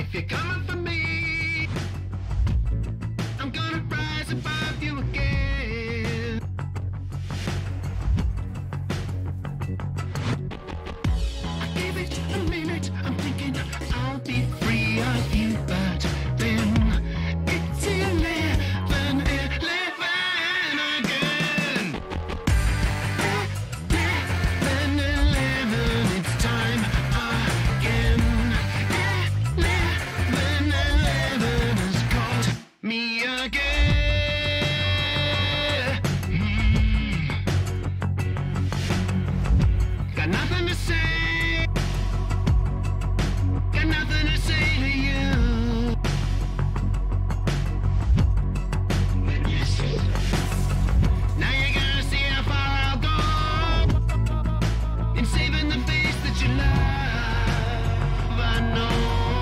If you're coming for me, I'm gonna rise above you again. I gave it a minute, I'm thinking I'll be free of you, but then it's 11 again. 11, it's time again. 11 has caught me again. Got nothing to say. Got nothing to say to you. Now you're gonna see how far I'll go in saving the face that you love. I know.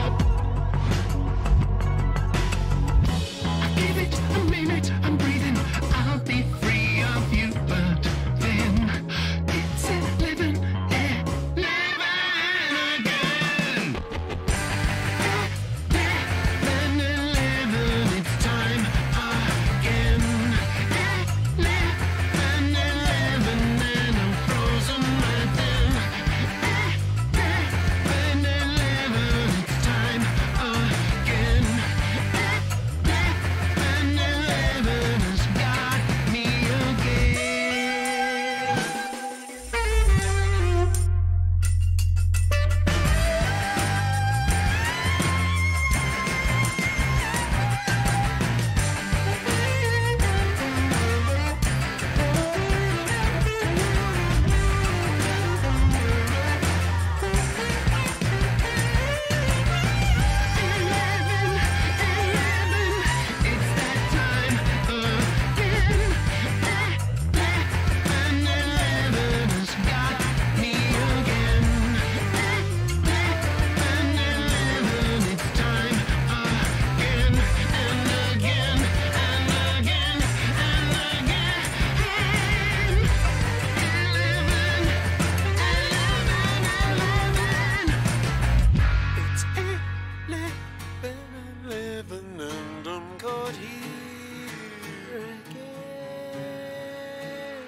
I gave it a minute, I'm breathing. I'll be free of you, but then it's 11 again. 11, it's time again. 11, and I'm frozen right then. 11, it's time again. 11 has got me again. It's that time again. 11 has got me again. 11, it's time again and again and again and again. 11. It's 11 and I'm caught here again.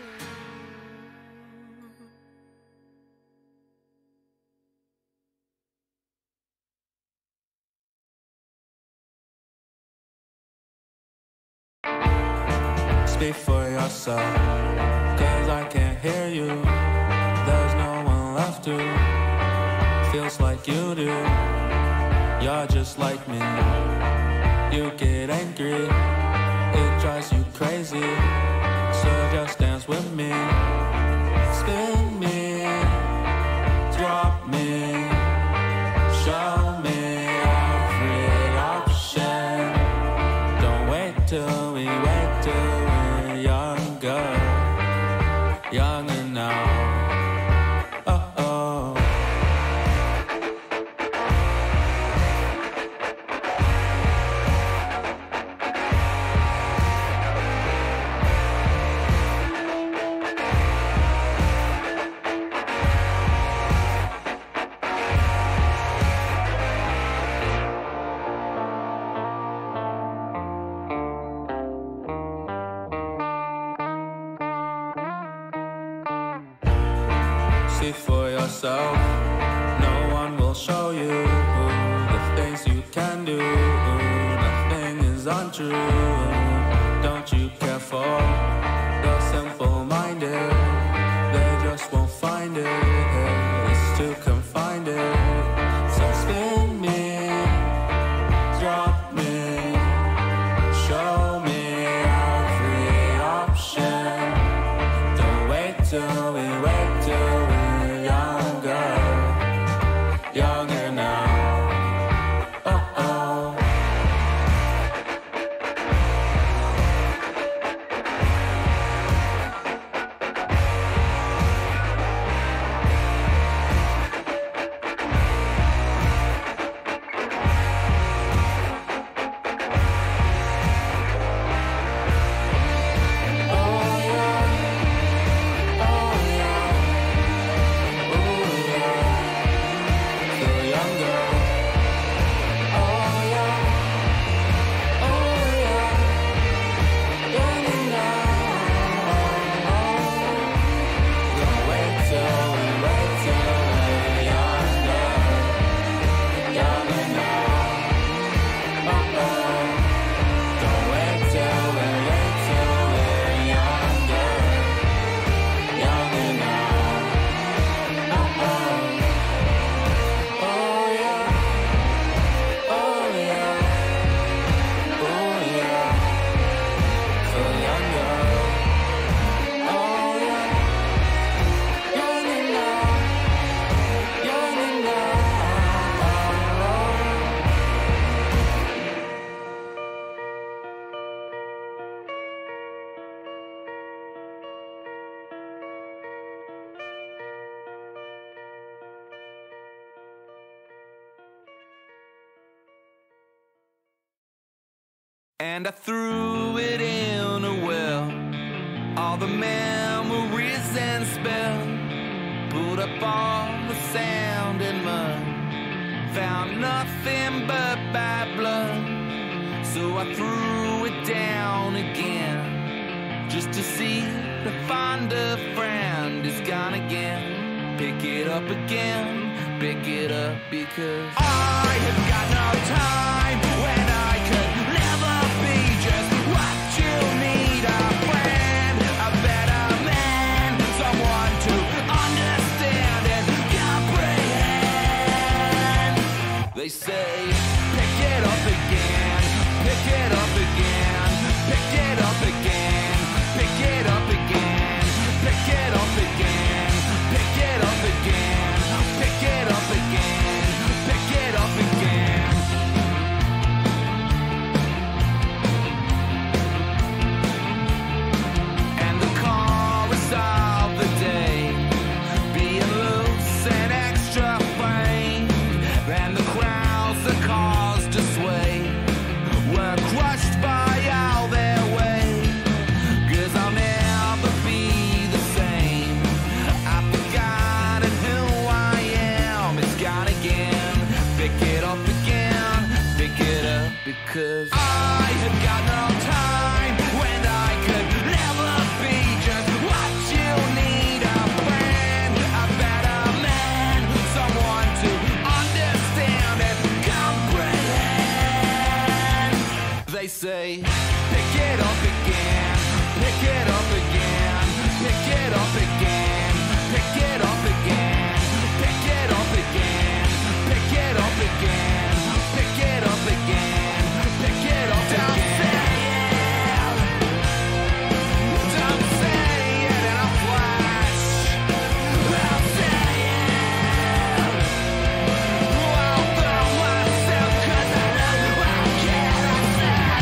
Speak for yourself, cause I can't hear you. There's no one left to. Feels like you do. You're just like me. You get angry, it drives you crazy. So just dance with me. Spin me, drop me, show me every option. Don't wait till we wait till we're younger. Younger now. Oh oh. See for yourself. No one will show you the things you can do. Nothing is untrue. Don't you care for the simple-minded? They just won't find it. It's too confined it. So spin me, drop me, show me every option. Don't wait till we wait till we're younger. Younger now. Oh oh. and I threw it in a well. All the memories and spell, put up all the sand and mud, found nothing but bad blood. So I threw it down again, just to see, to find a friend. It's gone again. Pick it up again, pick it up, because I have got no time when I could never be just what you need. A friend, a better man, someone to understand and comprehend. They say, pick it up again, pick it up again, pick it up again, pick it up again, pick it up again, pick it up again, pick it up again, pick it up again. And the chorus of the day, being loose and extra framed, and the crowds that caused to sway were crushed by all their weight. 'Cause I'll never be the same. I've forgotten who I am. It's gone again. Pick it up again. Pick it up, because I have got no time when I could never be just what you need. A friend, a better man, someone to understand and comprehend. They say, pick it up again, pick it up again, pick it up again, pick it up again, pick it up again, pick it up again, pick it up again, pick it up again. Don't say it in a flash. I'll say it. I'll throw myself 'cause I know what can I say.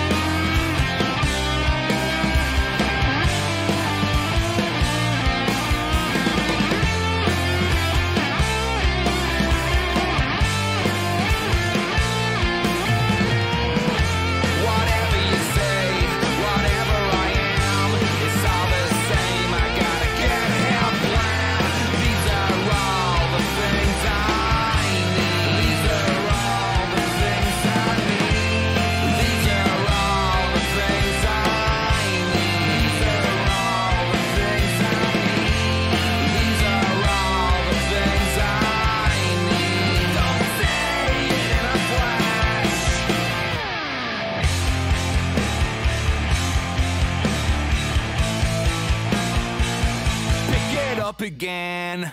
Whatever you say, whatever I am, it's all the same. I gotta get help now. These are all the things I need. These are all the things I need. These are all the things I need. These are all the things I need. These are all the things I need. Don't say it in a flash. Pick it up again.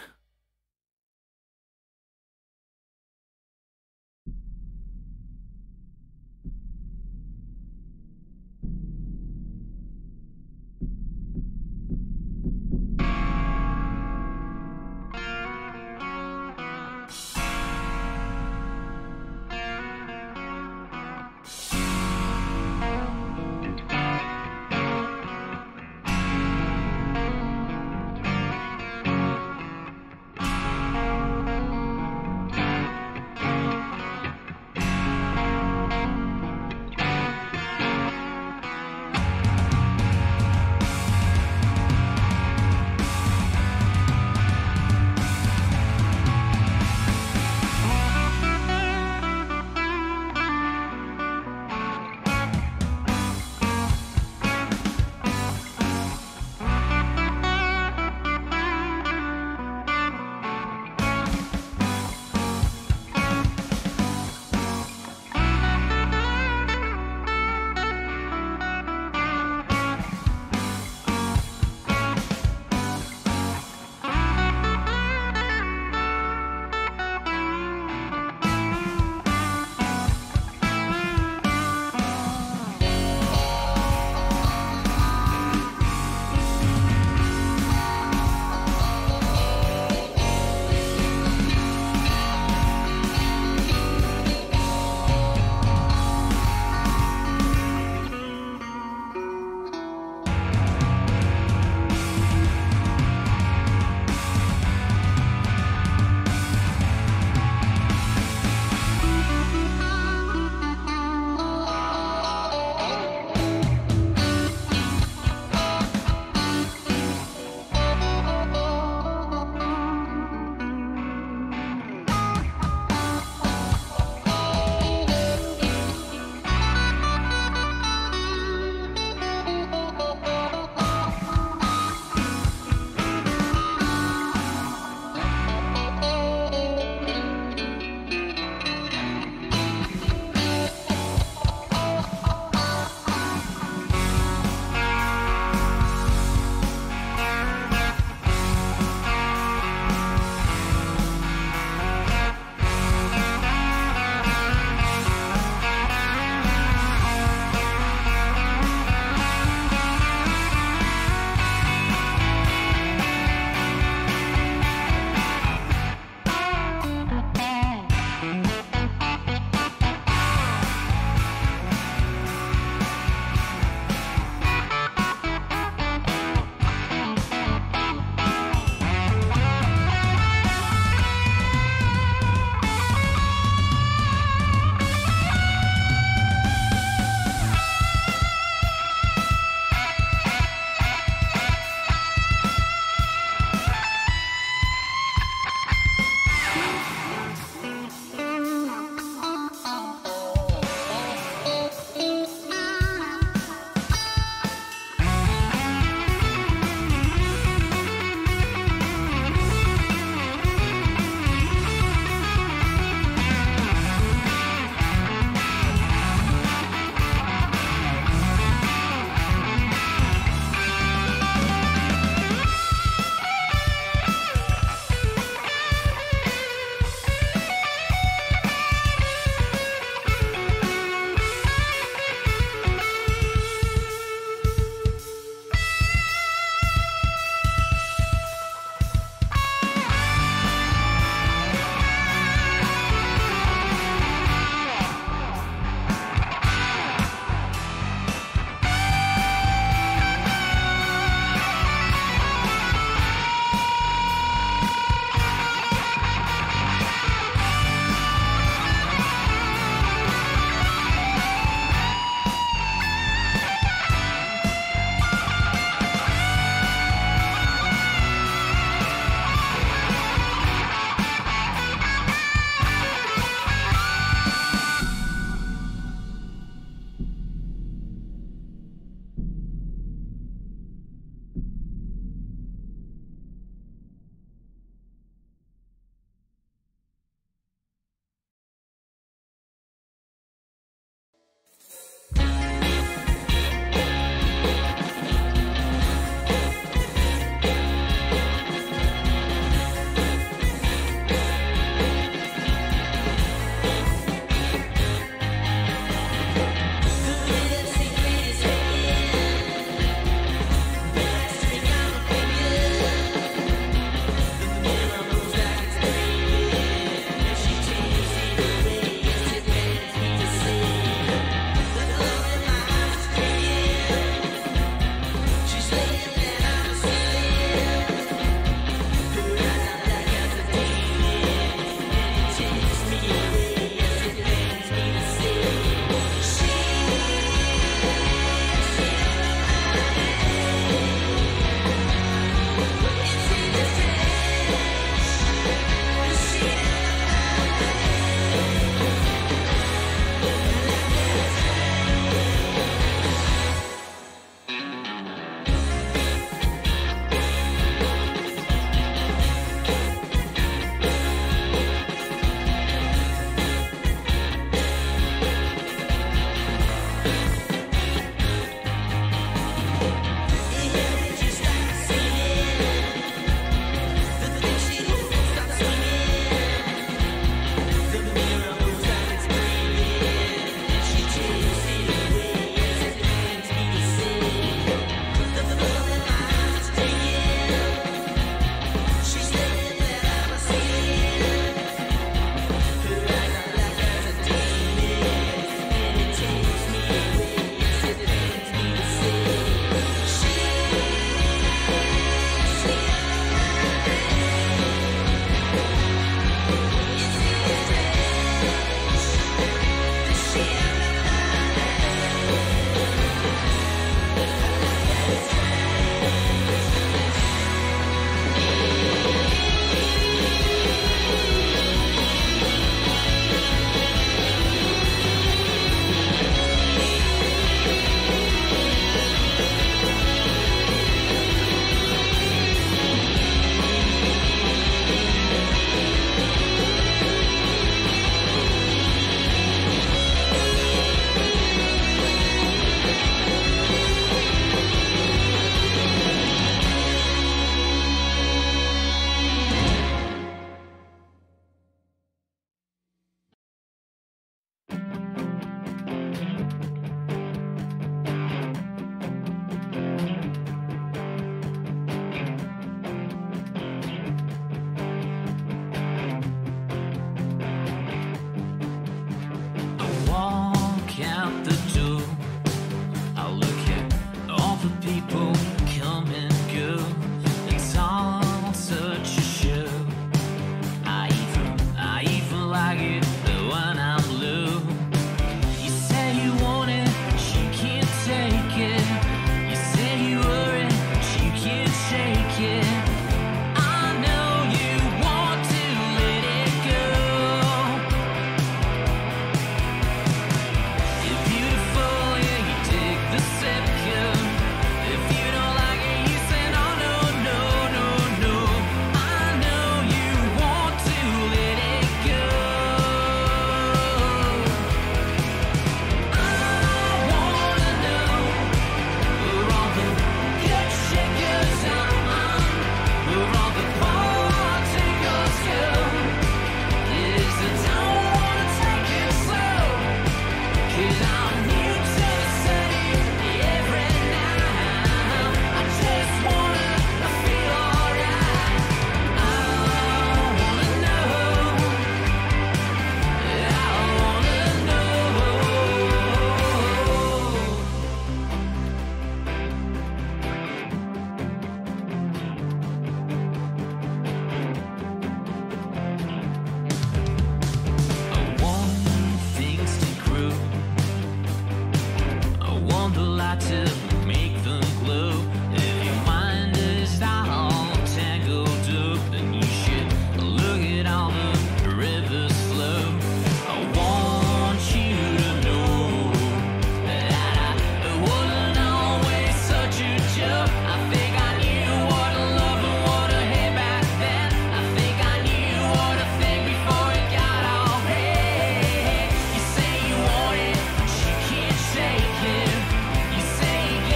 try to make them glow. If your mind is all tangled up, then you should look at all the rivers flow. I want you to know that I wasn't always such a joke. I think I knew what to love and what to hate back then. I think I knew what to think before it got all hey. You say you want it, but you can't shake it. You say you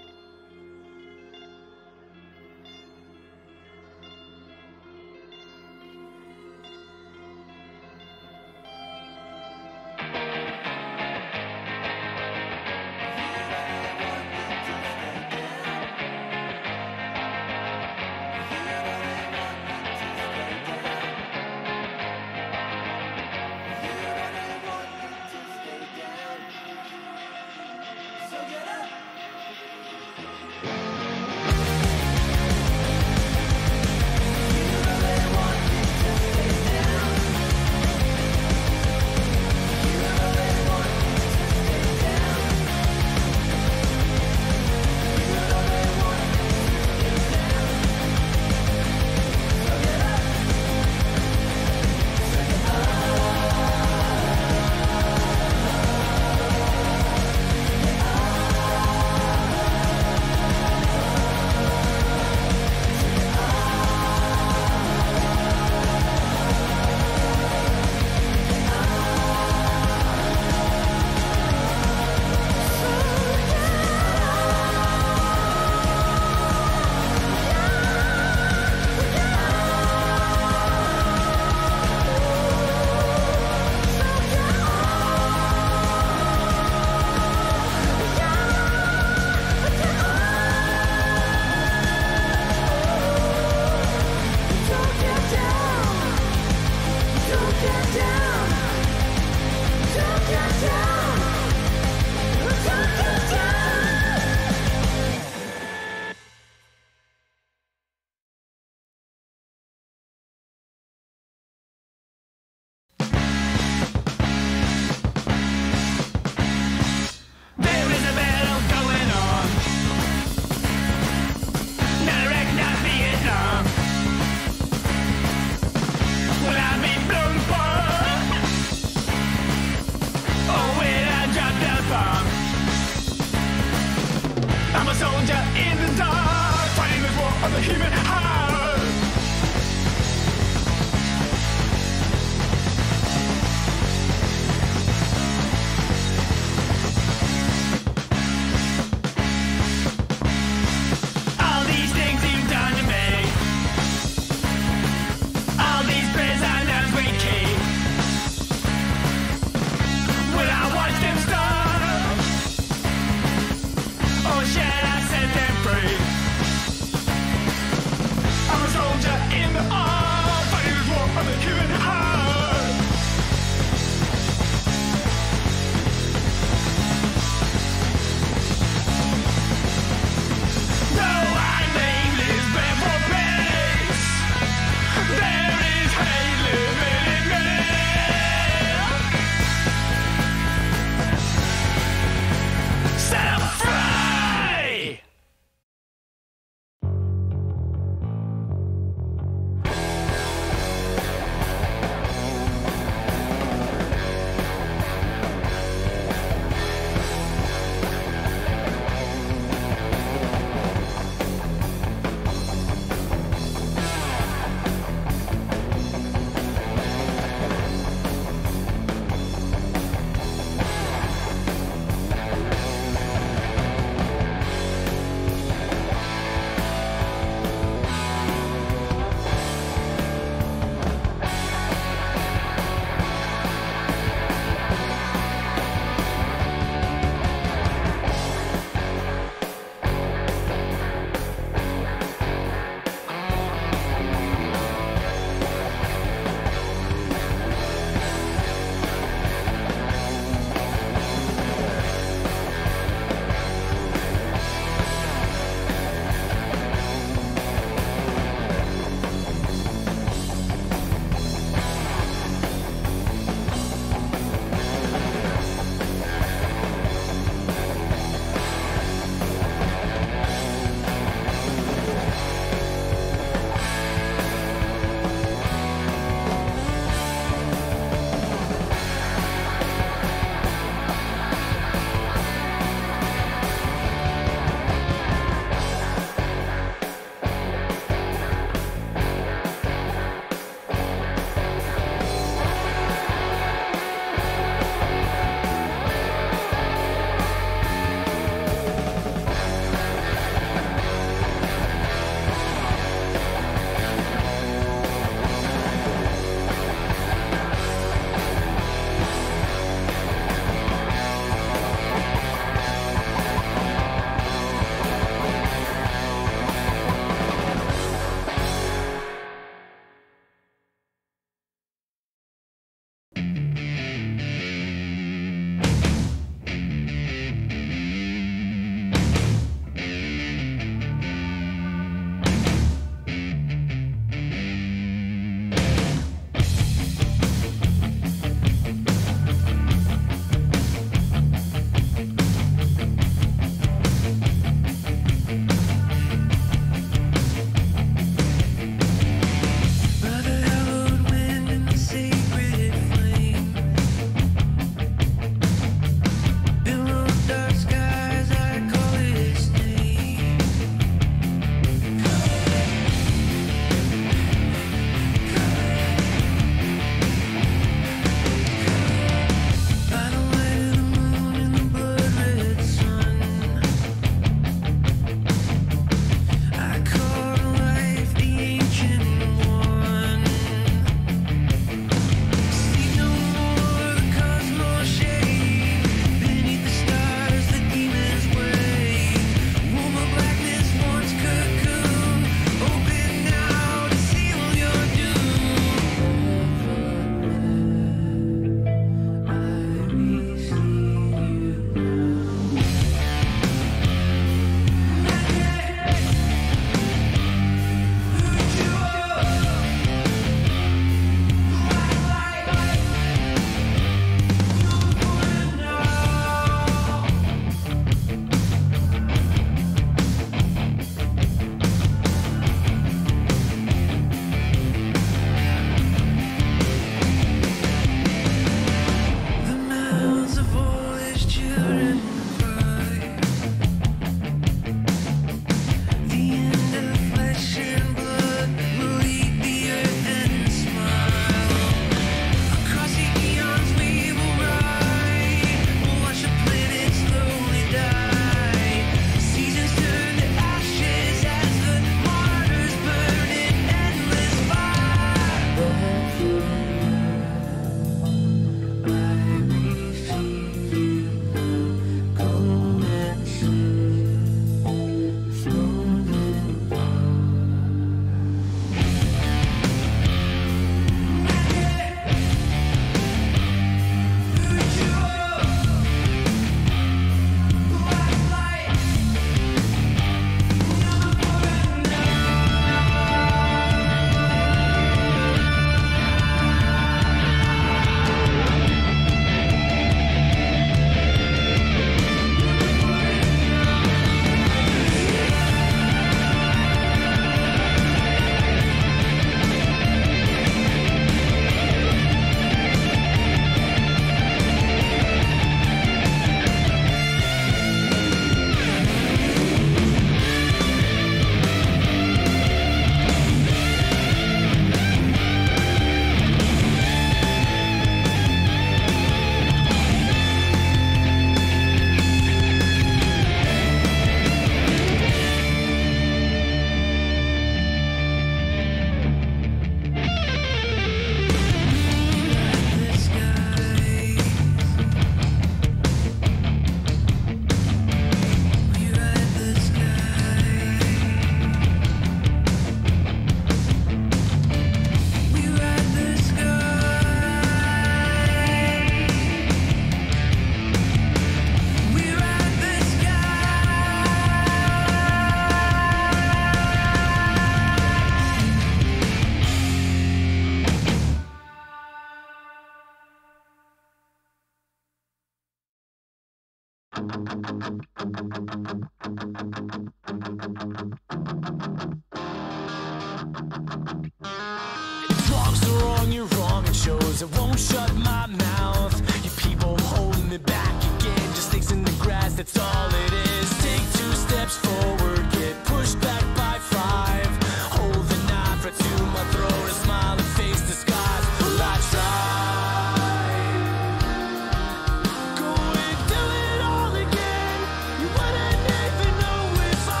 If wrong's so wrong, you're wrong, it shows. I won't shut my mouth. You people holding me back again, just sticks in the grass, that's all it is. Take 2 steps forward, get pushed back by 5. Hold the knife right to my throat, a smile and face the skies. Well, I tried. Go and do it all again. You wouldn't even know if I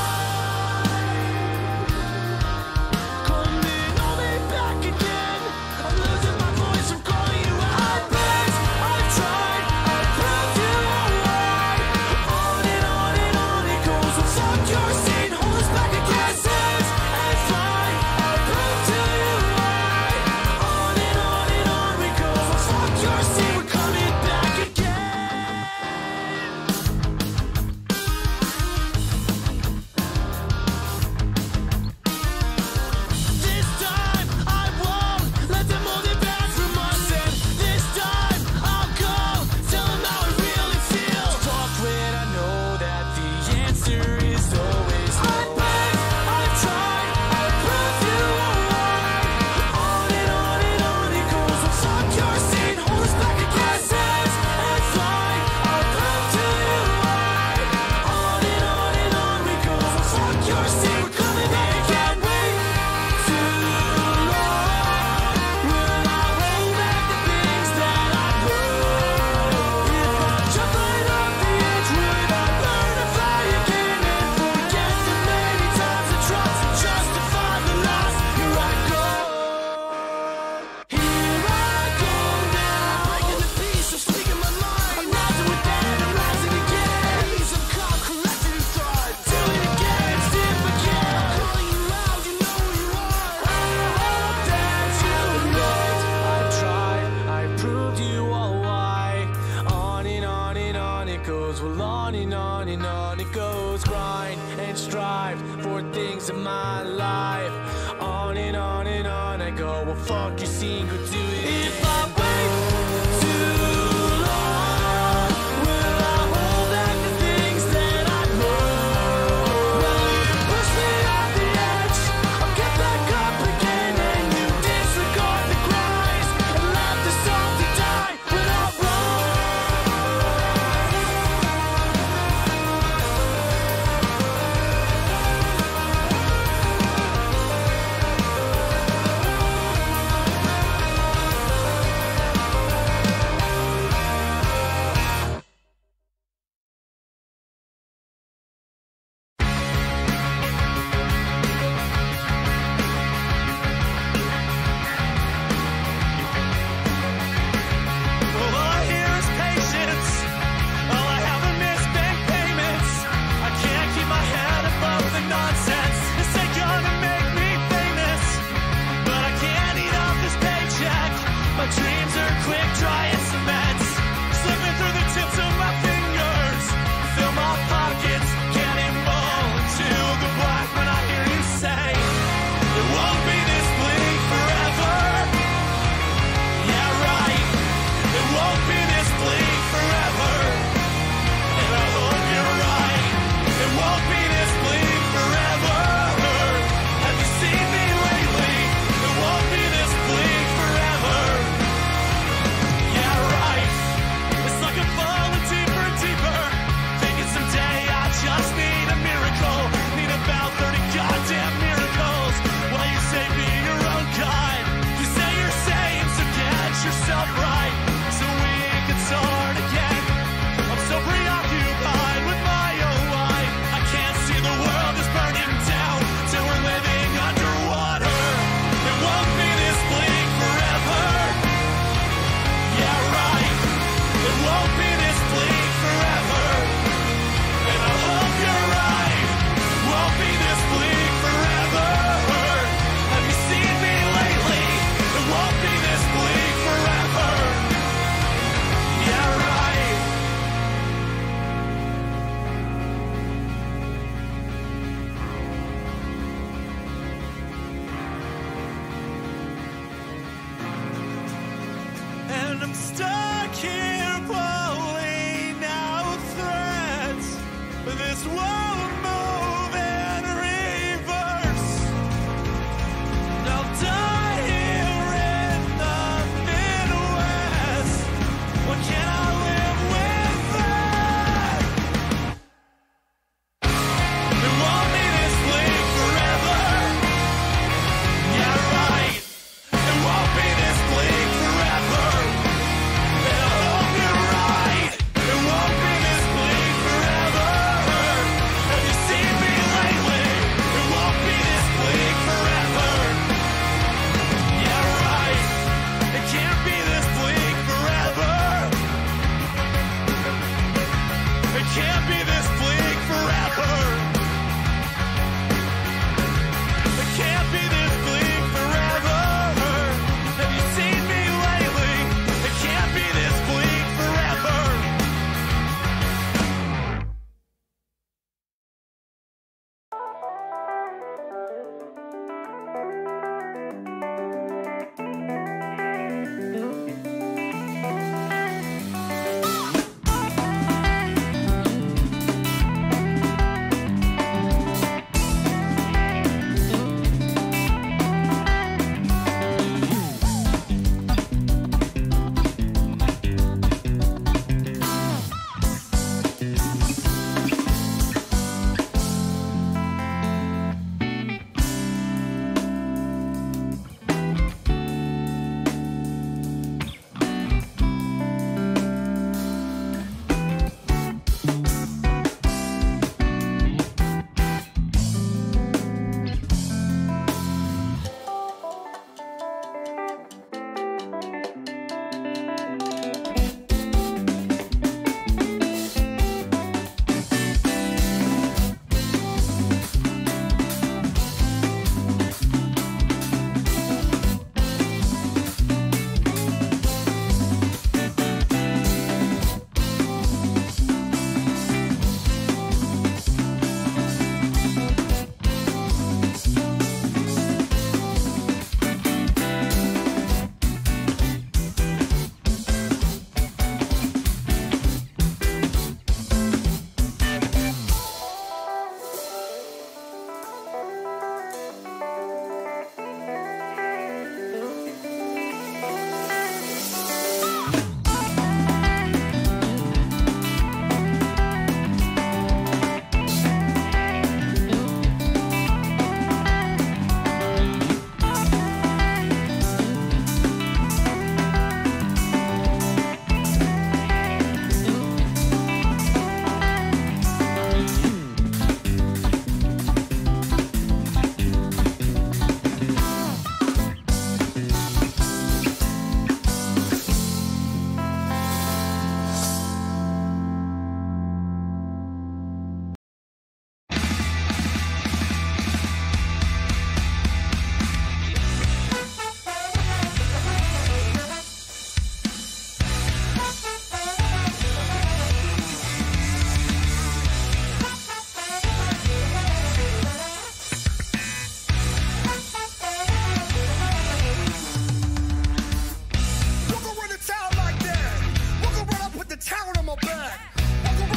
tried. Coming on me back again. I'm losing my voice from calling you out. I've tried, I've proved you alright. On and on it goes. Well, fuck your scene, hold us back again. Says and fine, I've proved to you right. On and on we go. Well, fuck your scene, we're coming back again. This time I won't let them hold it back from us, and this time I'll go tell them how it really feels. Talk when I know that the answer is always no. I've tried, I've proved you alright. On it goes. Well, fuck your scene, hold us back again. Says and fine, I'll prove to you right. On we go. Well, fuck your scene, we're coming back again. Wait too long. Will I hold back the things that I wrote? If I jump right off the edge, would I learn to fly again and forget the many times I tried to justify the loss? Here I go. Here I go now. Breaking the peace, I'm speaking my mind. I'm rising with that, I'm rising again. Ease of calm, collective thought. Do it again, see if I can. Calling you loud, you know who you are. I hope that you know. I've tried, I proved you all why. On it goes. Well, on it goes. Grind and strive for things in my life. On I go. Well, fuck your scene, go do it. If I wait too long, will I hold back the things that I know? Will you push me off the edge? I'll get back up again, and you disregard the cries and let the song to die without rhyme. All I hear is patience. All I have are missed bank payments. I can't keep my head above the nonsense. This ain't gonna make me famous, but I can't eat off this paycheck. My dreams are quick, dry as cement, slipping through the tips of my fingers. Fill my pockets, cannonball into the black when I hear you say it won't be this bleak forever. Yeah, right. It won't be this bleak forever. And I hope you're right. It won't be this bleak forever. Have you seen me lately? It won't be this bleak forever. Yeah, right. It's like I'm falling deeper and deeper. Thinking someday I just need a miracle. Need about 30 goddamn miracles. While you say be your own God. You say you're sane, so get yourself right, so we can start again. I'm so preoccupied with my own life. I can't see the world is burning down till we're living underwater. It won't be this bleak forever. Yeah, right. It won't be this bleak forever. And I hope you're right. Won't be this bleak forever. Have you seen me lately? It won't be this bleak forever. Yeah, right. And I'm stuck here falling out through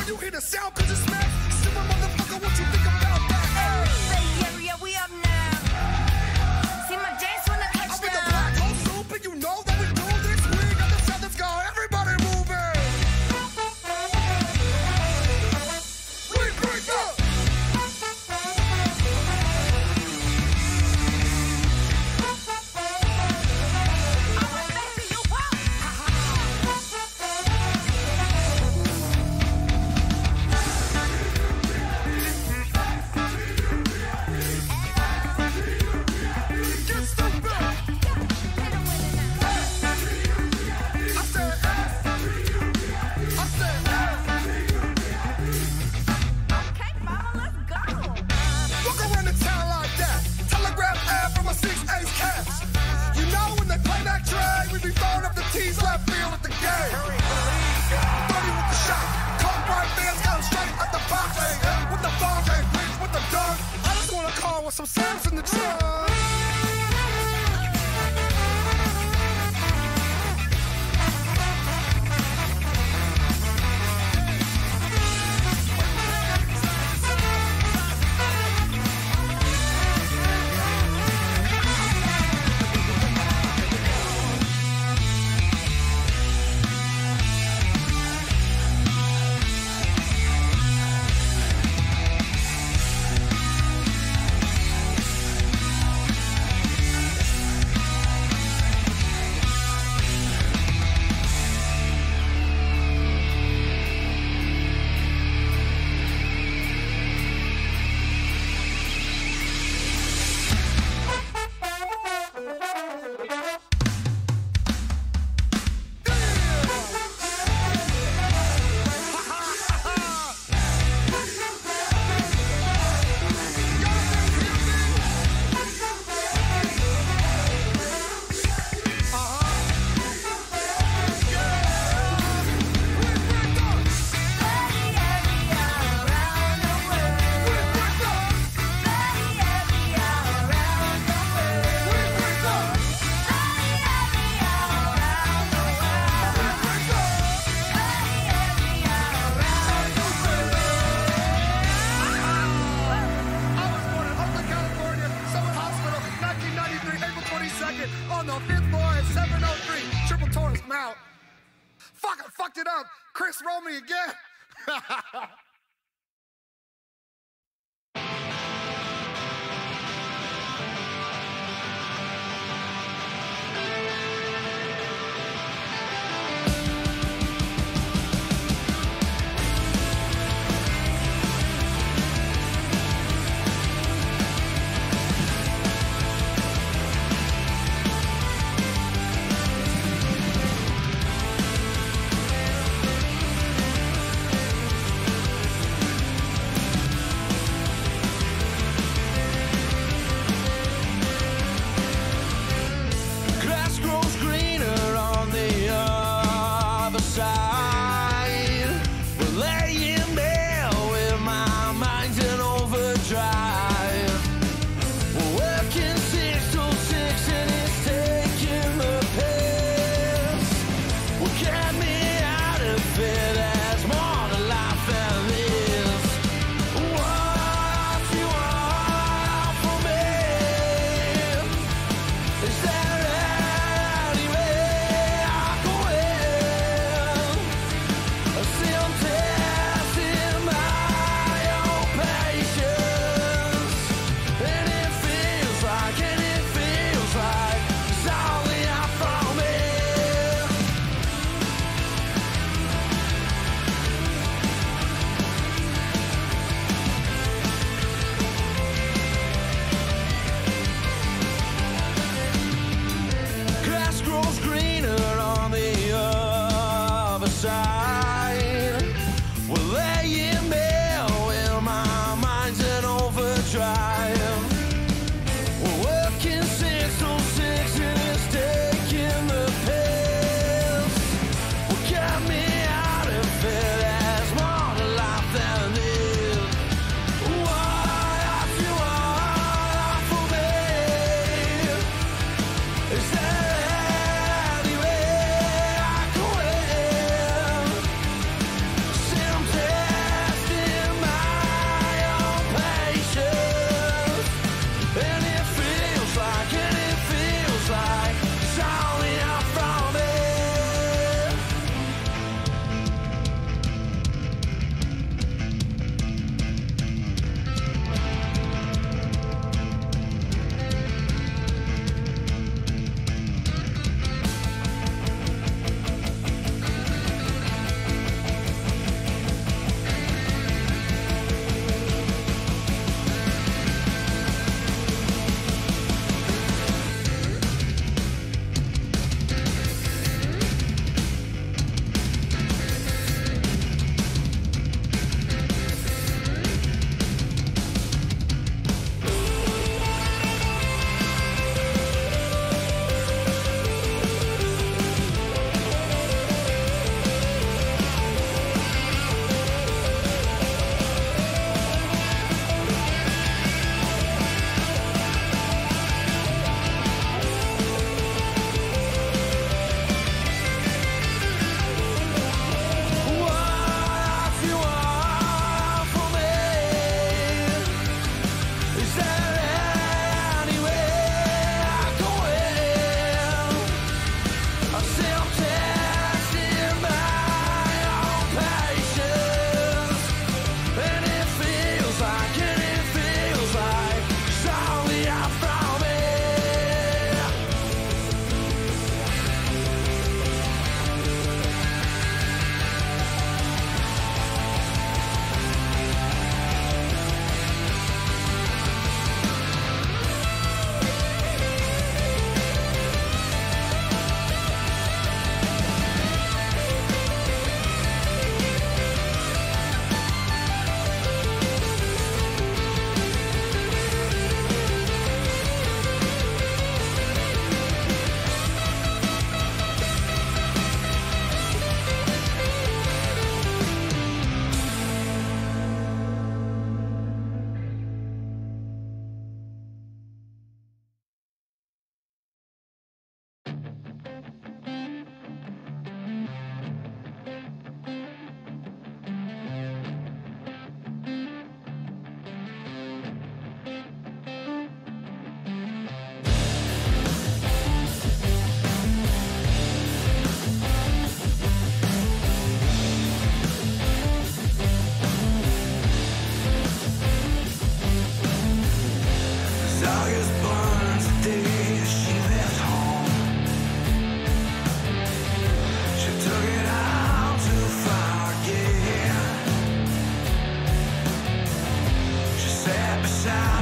you hear the sound cause it's smack? Super motherfucker, what you think about that? Bay Area, we up now. See my dance when I touch I'm in the down. black hole soup and you know that we do this. We got the sound, let's go, everybody moving. We break up. Some sounds in the trunk. On the 5th floor at 703 Triple Tortoise Mount. Fuck, I fucked it up. Chris, roll me again.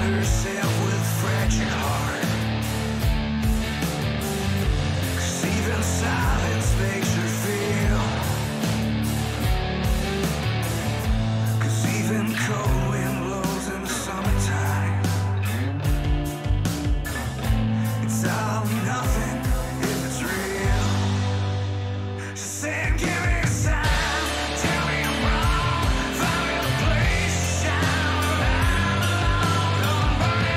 herself with a fractured heart. 'Cause even silence makes her feel. 'Cause even cold wind blows in the summertime. It's all or nothing if it's real. She said, give me a sign, tell me I'm wrong, find me a place to shine where I belong. Don't burn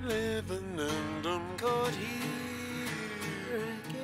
living and I'm caught here again.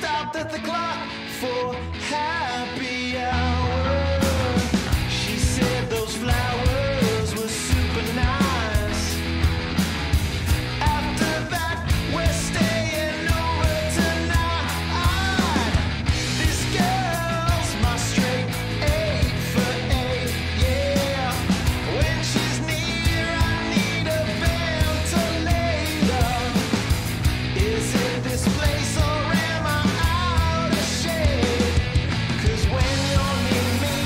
stopped at the clock for happy hour. She said those flowers were super nice. After that, we're staying over tonight. This girl's my straight A for A, yeah. When she's near, I need a ventilator. Is it this place or am I out of shape? 'Cause when you're near me,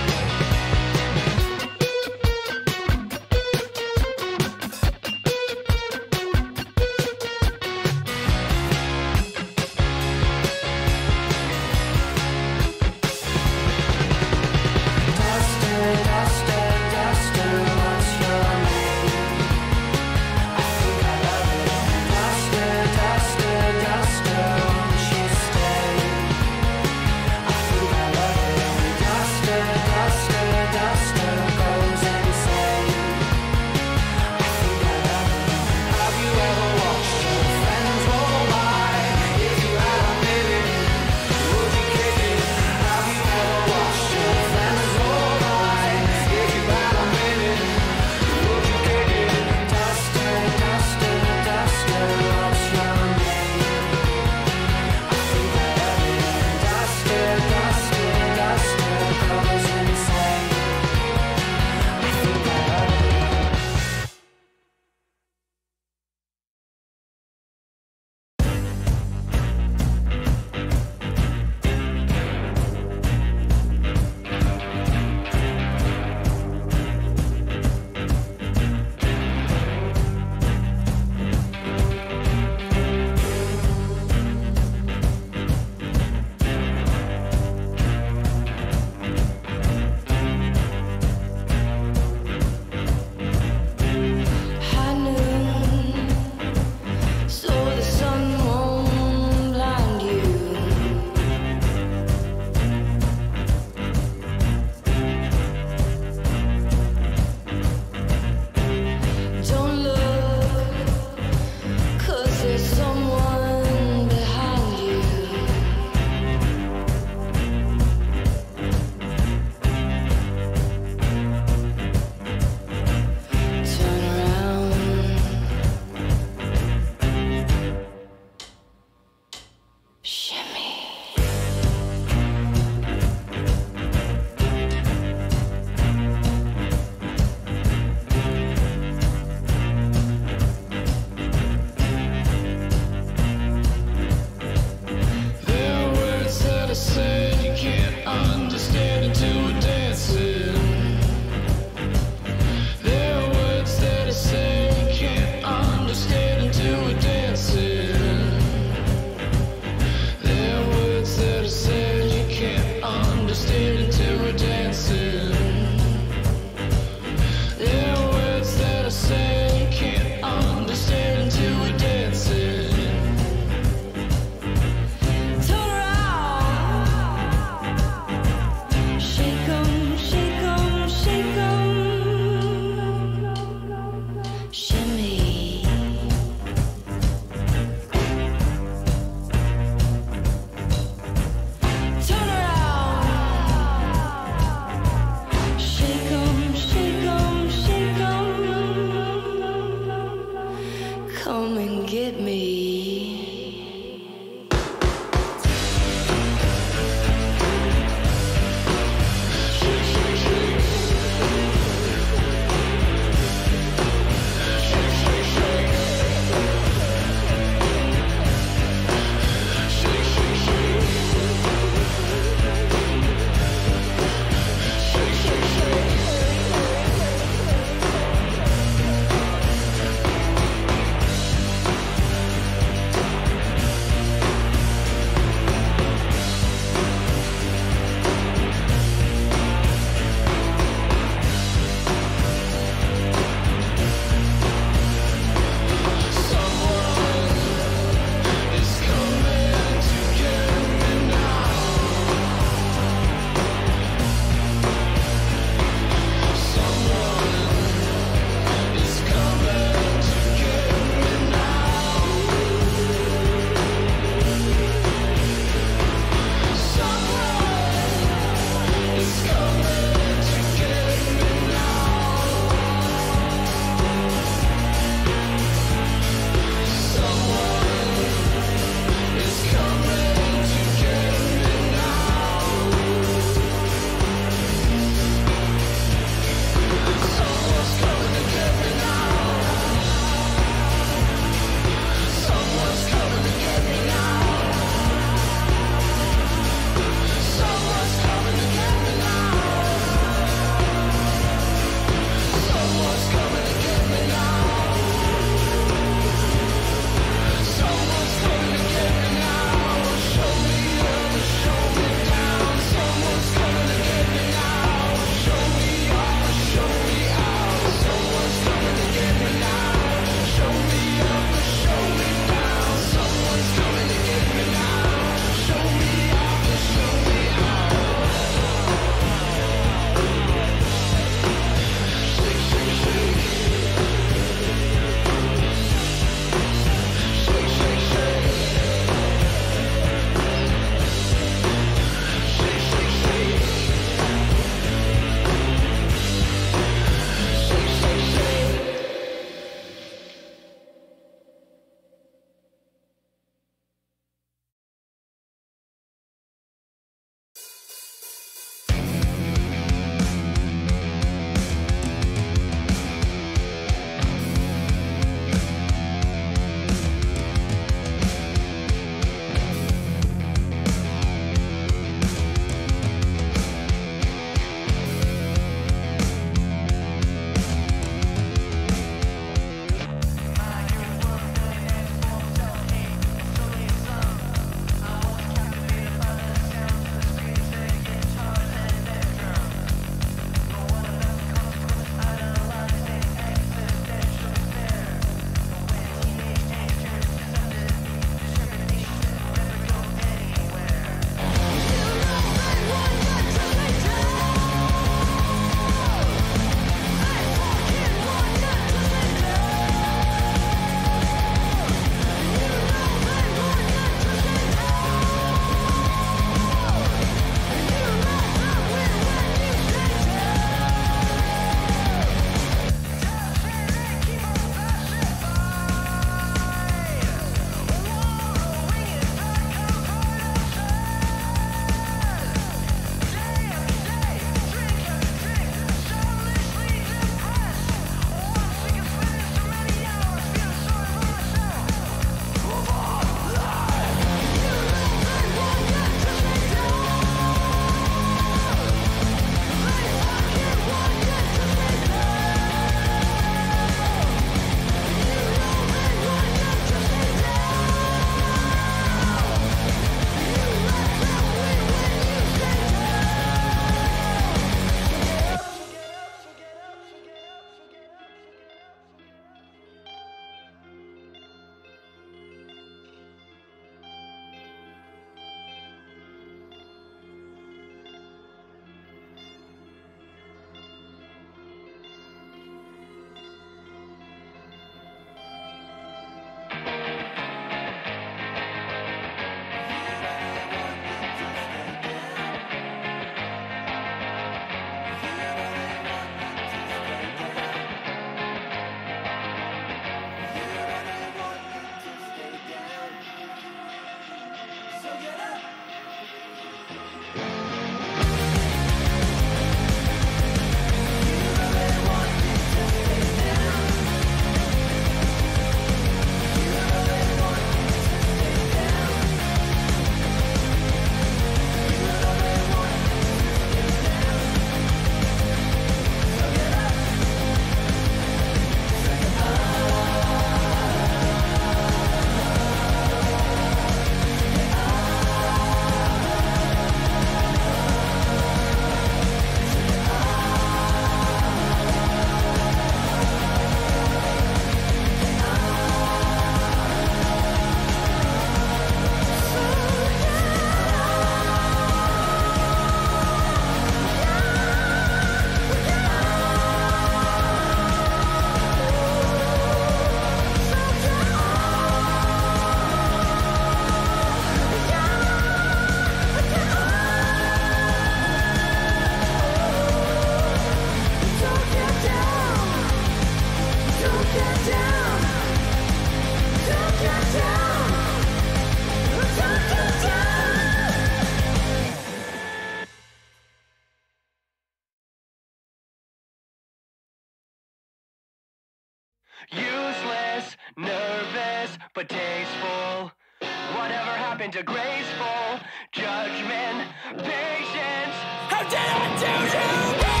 Useless, nervous, but tasteful. Whatever happened to graceful judgment, patience? How did I do you wrong?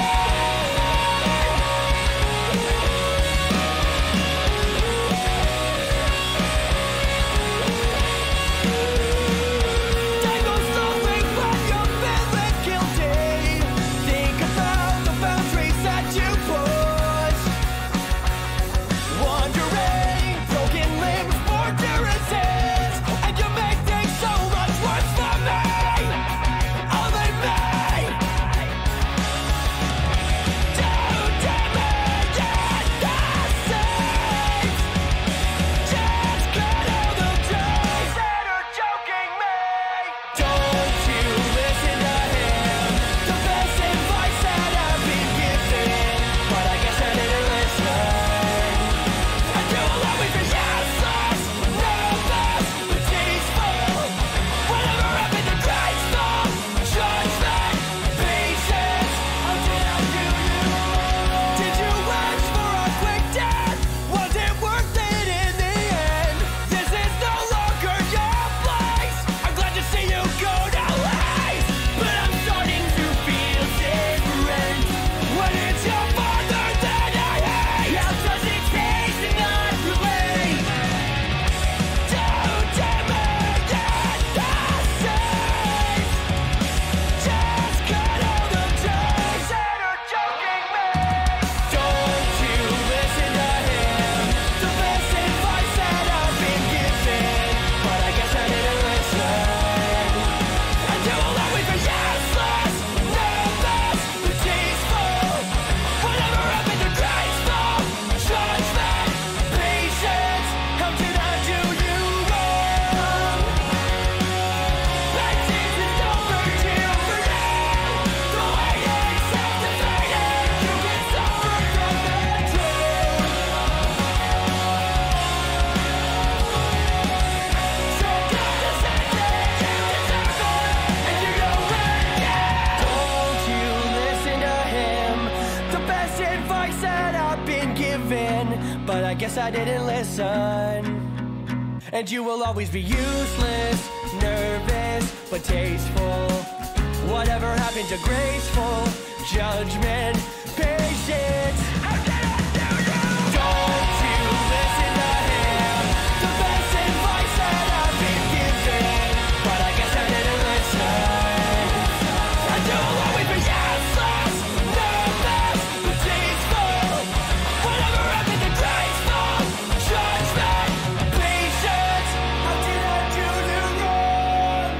Dangle slowly when you're feeling guilty. Think about the boundaries that you push. Wandering, broken limbs, fortresses, and you make things so much worse for me. Only me. Don't damage the seeds. Just cut all the ties that are choking me. Don't you listen to him? The best advice that I've been given, but I guess I didn't listen. And you'll always be useless, nervous, but tasteful. Whatever happened to graceful judgment, patience? How did I do you wrong? Did you wish for a quick death? Was it worth it in the end? This is no longer your place. I'm glad to see you go to life, but I'm starting to feel different when it's your father that I hate. How does it taste and not relate? Don't damage the seeds. Just cut all the ties that are choking me. Don't you listen to him? The best advice that I've been given, but I guess I didn't listen. And you will always be useless, nervous, but tasteful. Whatever happened to graceful judgment, patience? How did I do you wrong? Patience is over here for now. The way it's self-defeating, you can suffer from that too. So God is sending you deserve it, and you know it. Don't you listen to him? The best advice that I've been given, but I guess I didn't listen. And you will always be useless, nervous, but tasteful. Whatever happened to graceful judgment, patience? How did I do you? Don't you listen to him? The best advice that I've been given, but I guess I didn't listen. And you'll always be useless, nervous, but tasteful. Whatever happened to graceful judgment, patience? How did I do you wrong?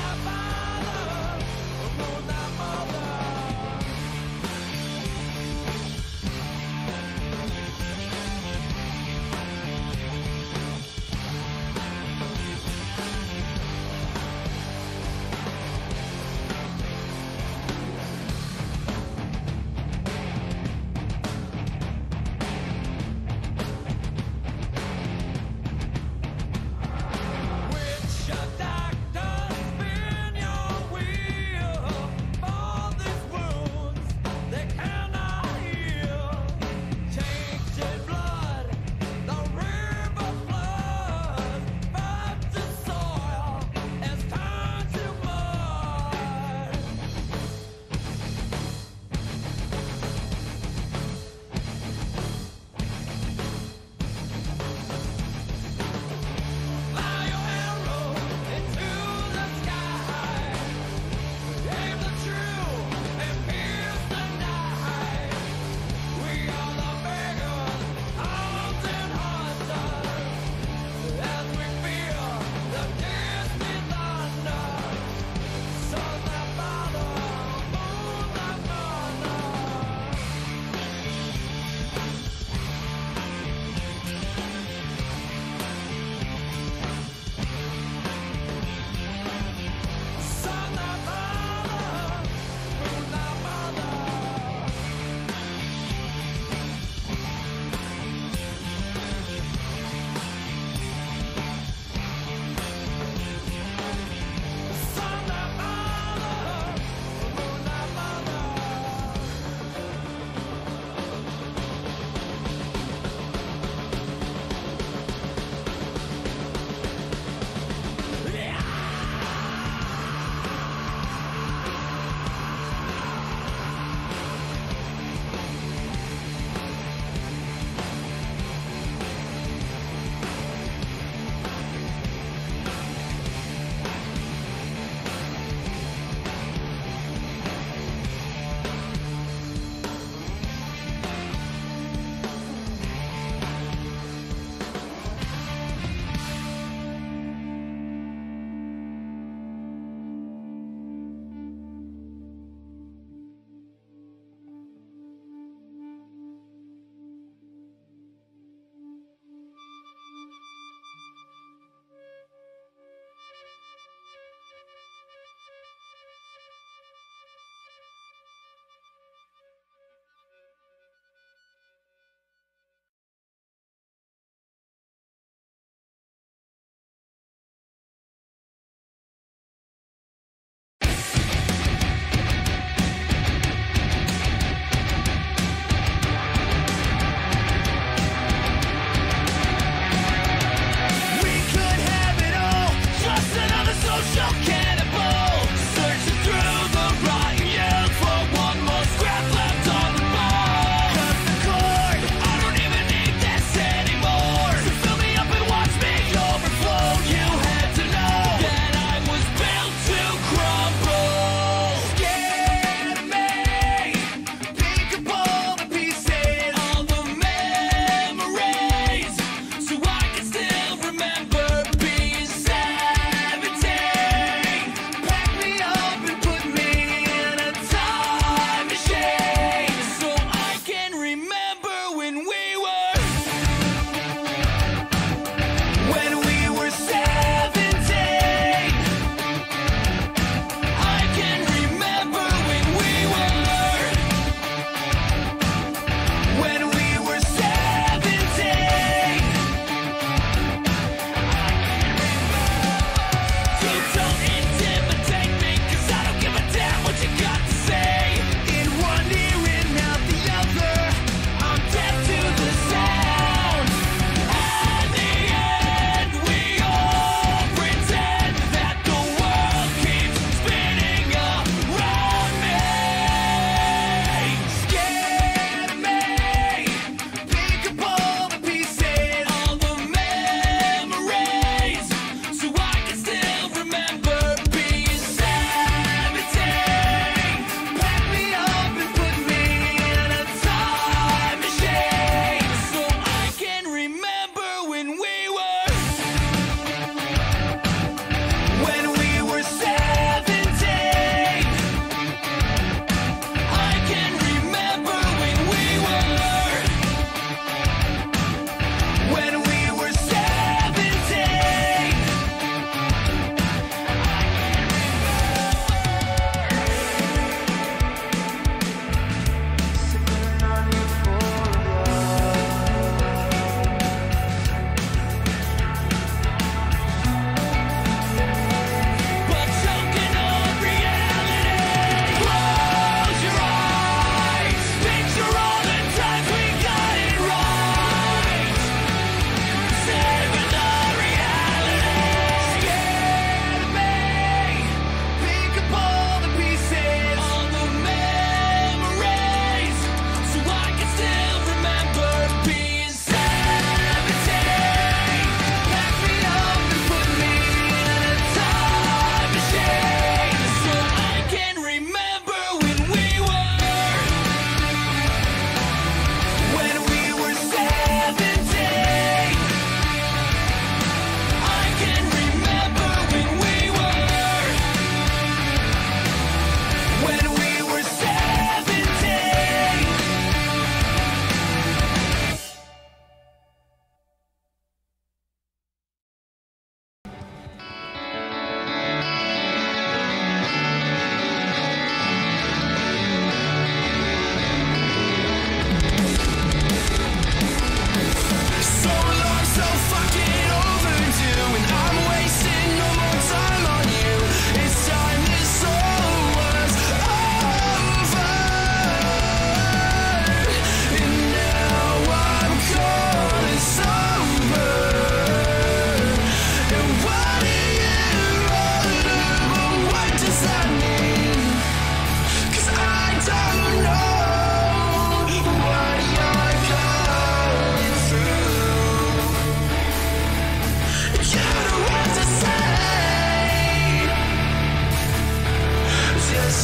not father, no, not mother. Witch doctor, spin your wheel.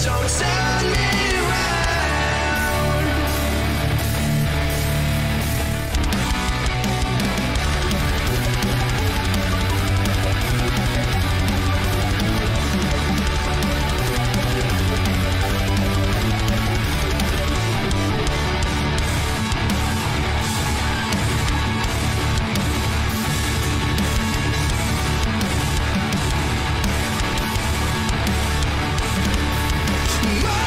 don't turn me round. My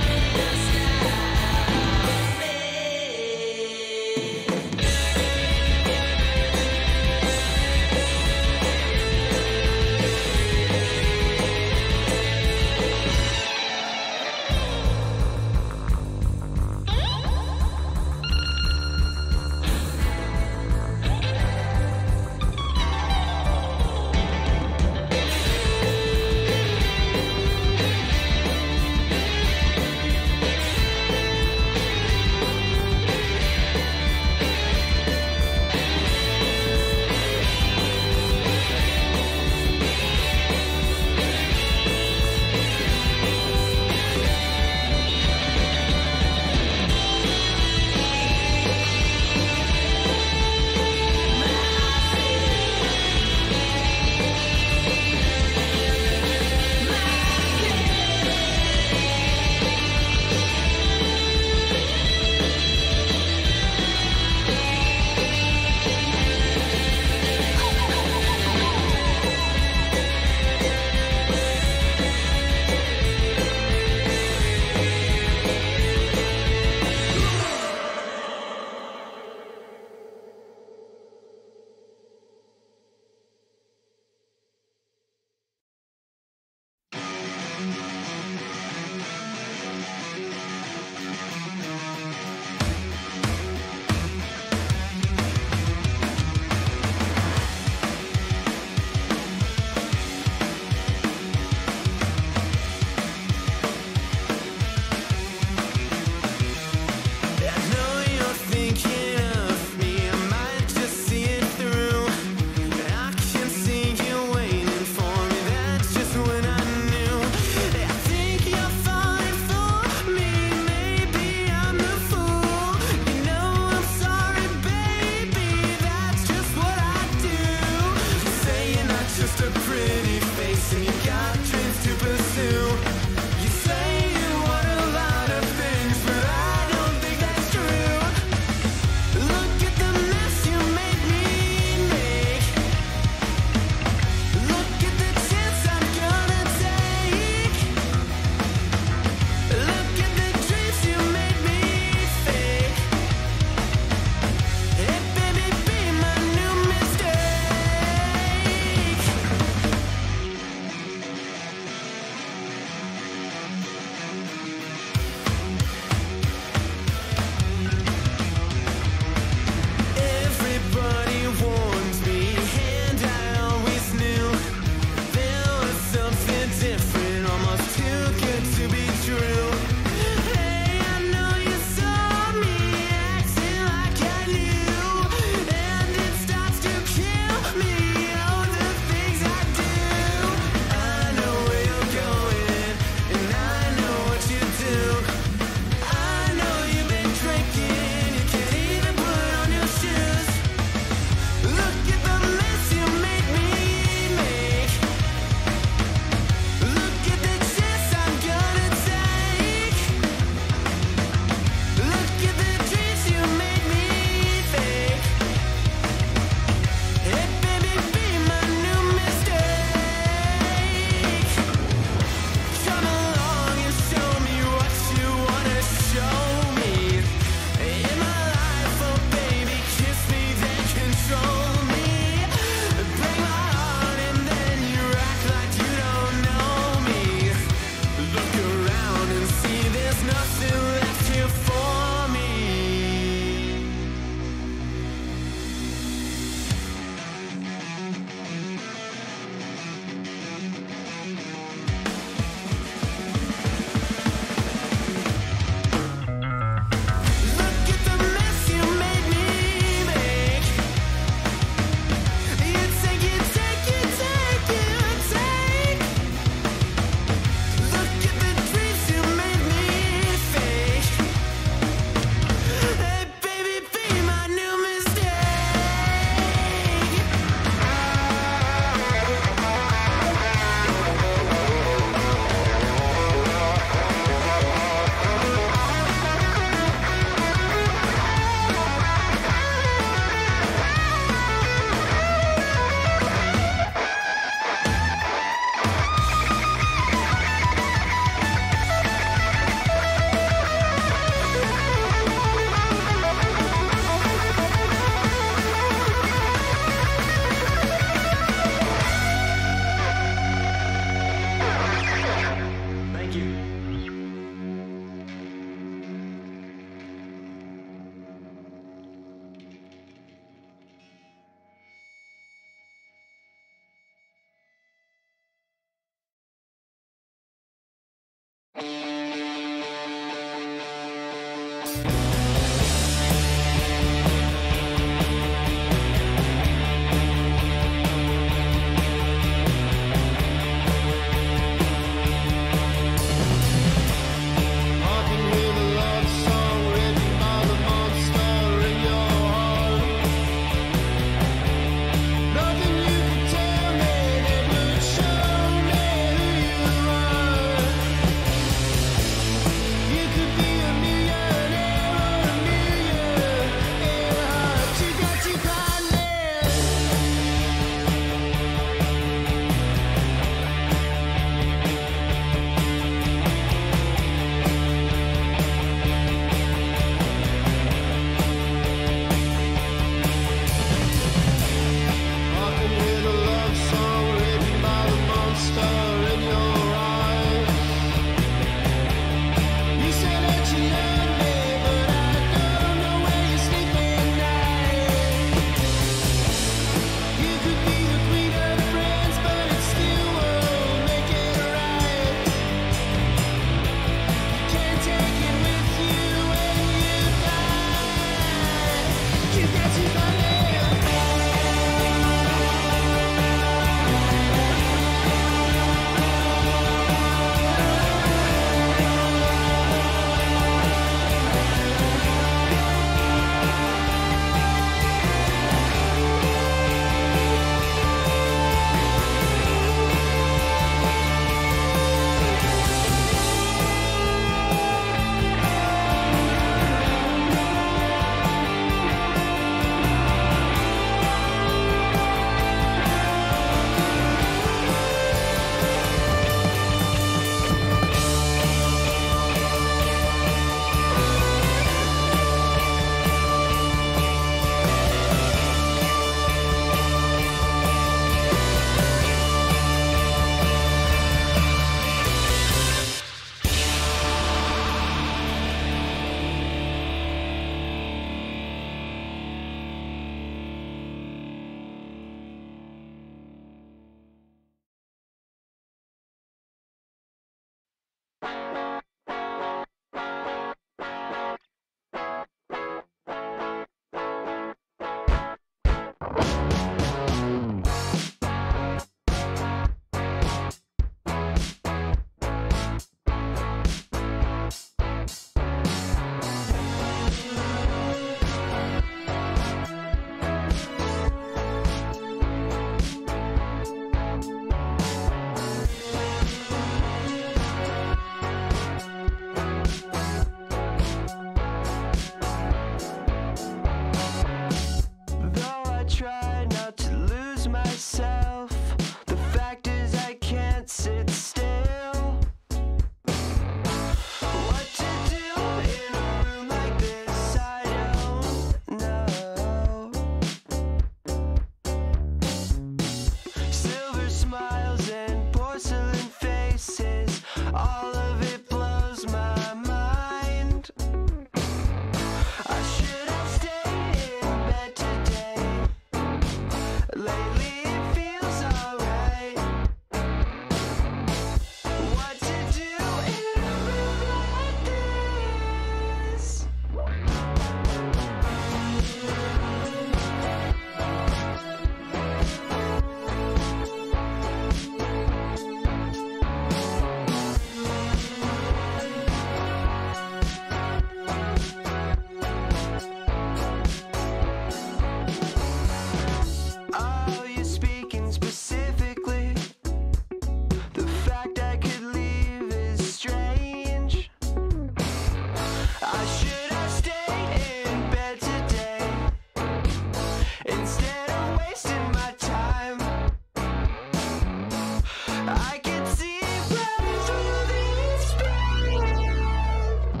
I can see right through these flames.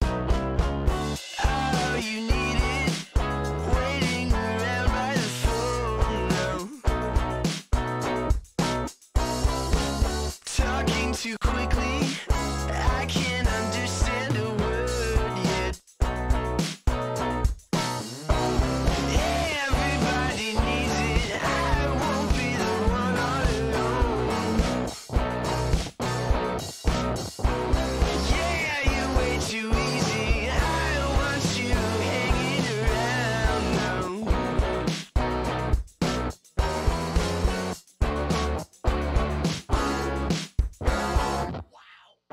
Oh, you need it, waiting around by the phone now. Talking too quickly, I can't understand a word yet. Everybody needs it, I won't be the one all alone. Yeah, you're way too easy, I want you hanging around now. Wow.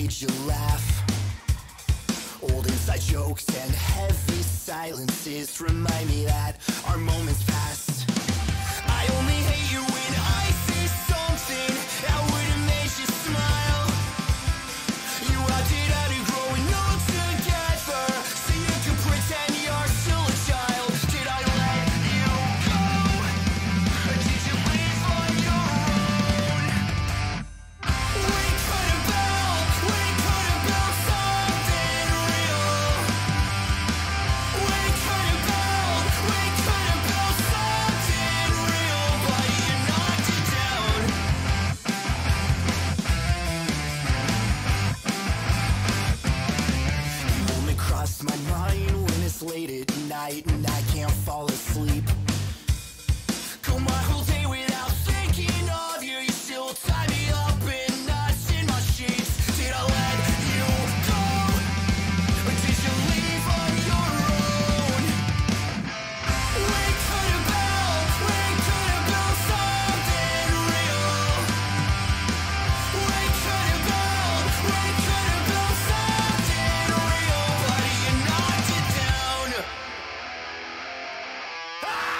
made you laugh. Old inside jokes and heavy silences remind me that our moments passed. I only hate you when I say something that would've made you smile. You acted out of growing up together, so you could pretend you're still a child. Did I let you go? Or did you leave on your own? We could've built something real. We could've built something real, but you knocked it down. You only cross my mind when it's late at night and I can't fall asleep. Go my whole day without thinking of you. You still tie me up in knots in my sheets. Did I let you go? Or did you leave on your own? We could've built something real. We could've built something real, but you knocked it down. Ah!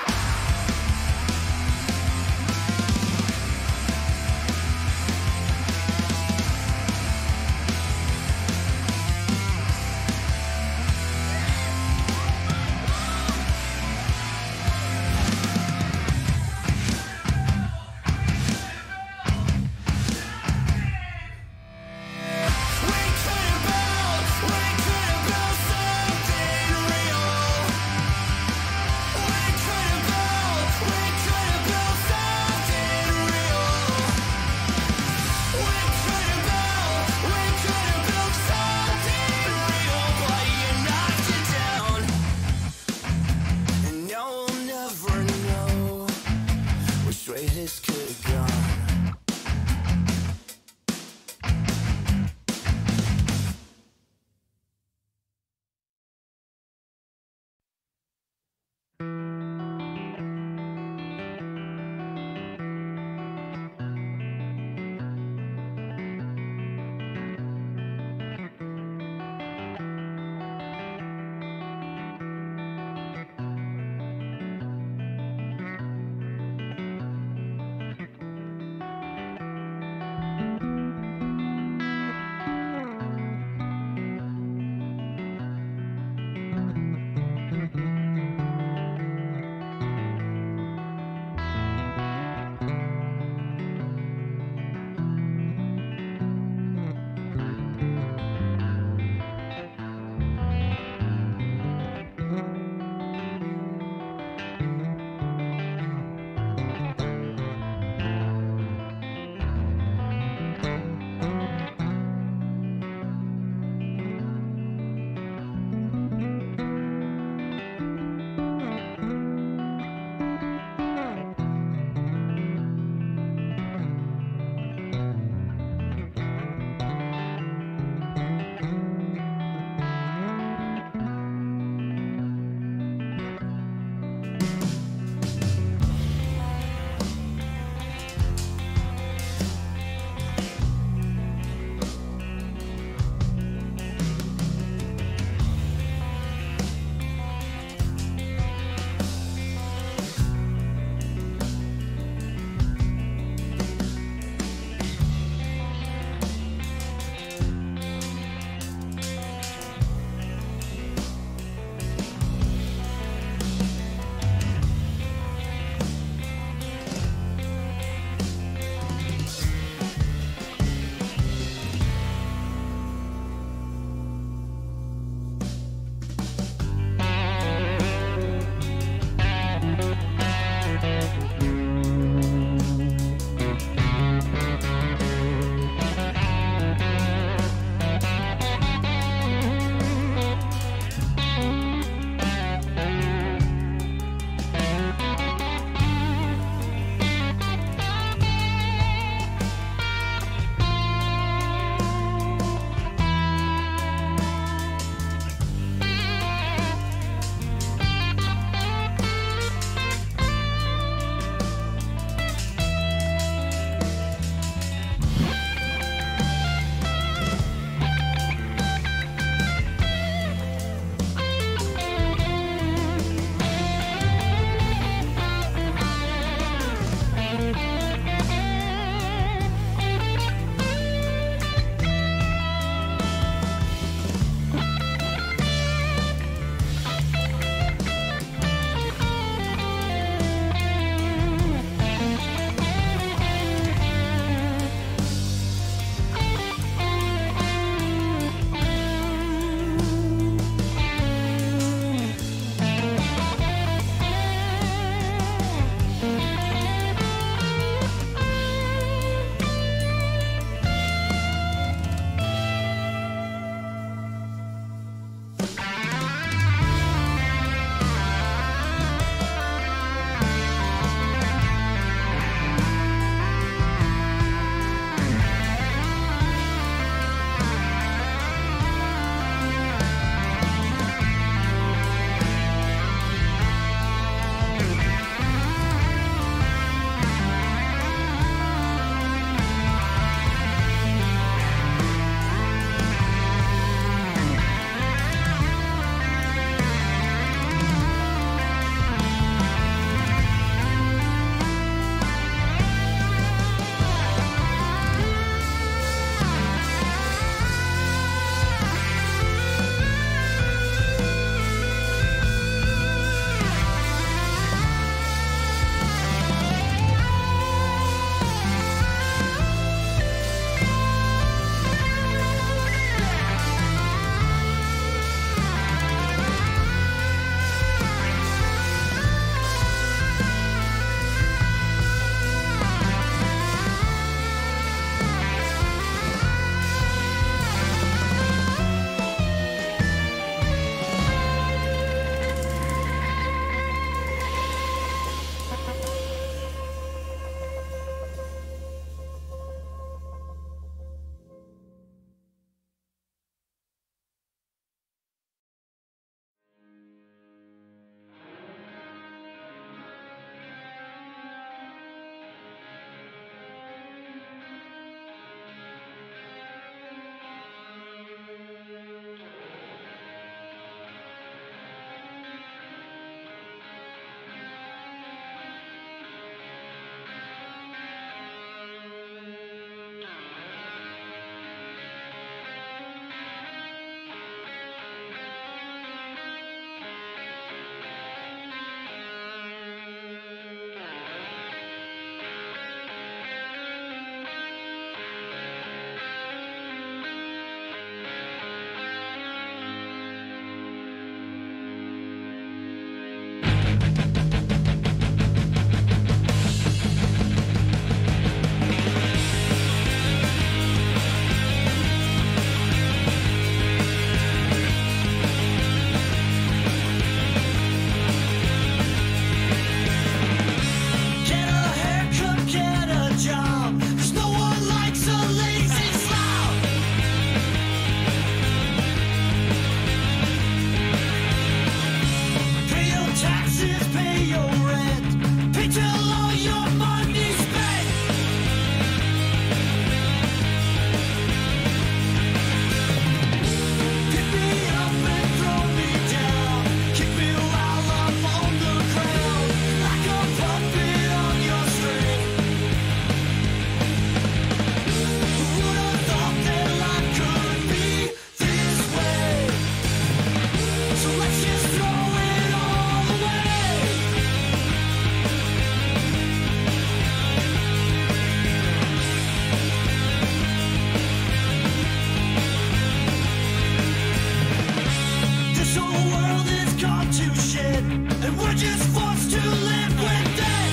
want to shed, and we're just forced to live with it.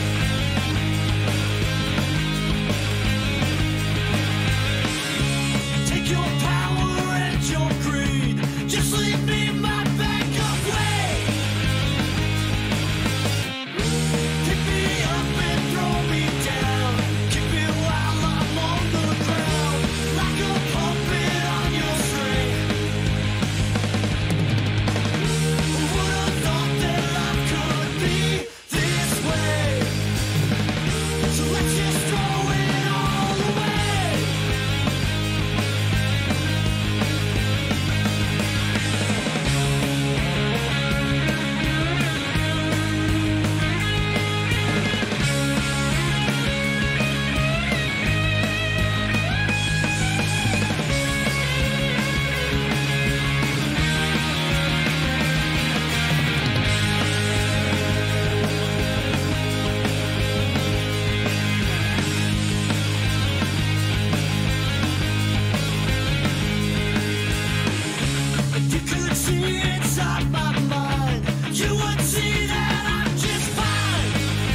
Take your power and your greed, just leave me my backup way. Pick me up and throw me down, keep me while I'm on the ground, like a puppet on your string. Who would have thought that life could be this way? So let's just throw it all away. If you could see inside my mind, you would see that I'm just fine.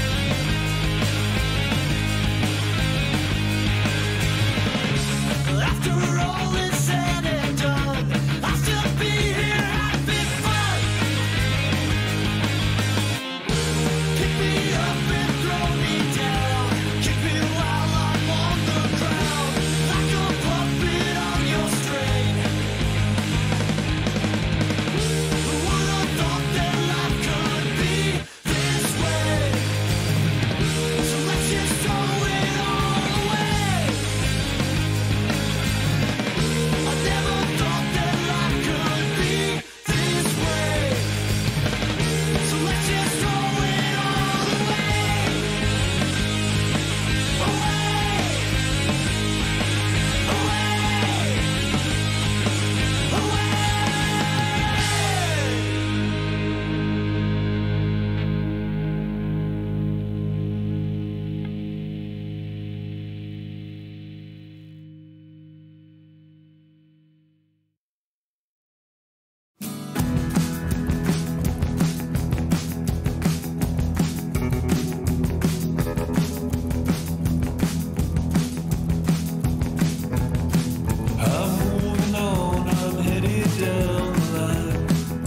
After all is said and done, I'll still be here having fun. Pick me up and throw me down, keep me while I'm on the ground, like a puppet on your string. Who would have thought that life could be this way? So let's just throw it all away. I never thought that life could be this way. So let's just throw it all away. I'm moving on, I'm headed down the line.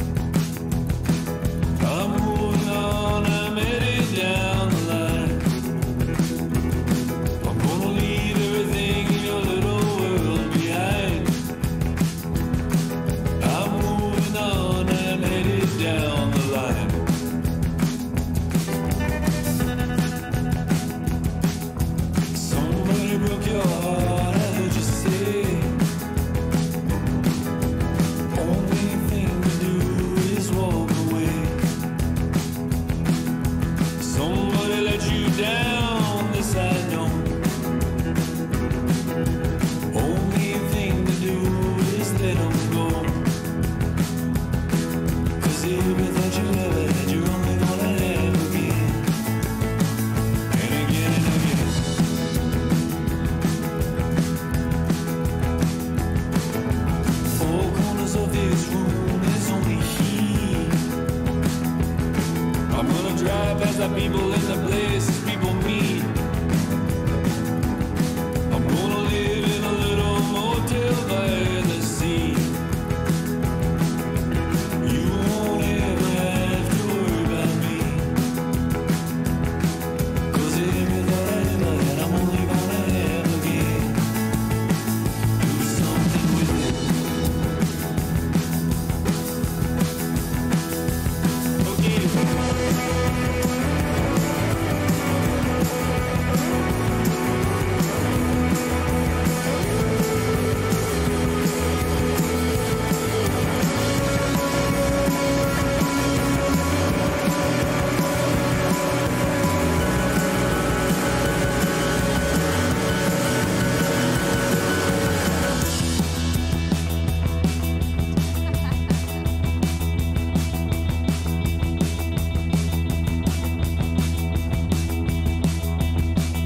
I'm moving on, I'm headed down the line. I'm gonna leave everything in your little world behind. I'm moving on, I'm headed down the line. Somebody broke your heart, I heard you say. Only thing to do is walk away. Somebody let you down, this I know. Only thing to do is let them go. 'Cause everything you ever had, you're only gonna have again. And again and again. Four corners of this room is only heat. I'm gonna drive past the people in the places people meet. I'm gonna live in a little motel by the sea. You won't ever have to worry about me. 'Cause every thought I ever had, I'm only gonna have again. Do something with it. Okay.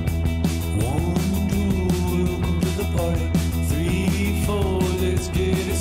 Get it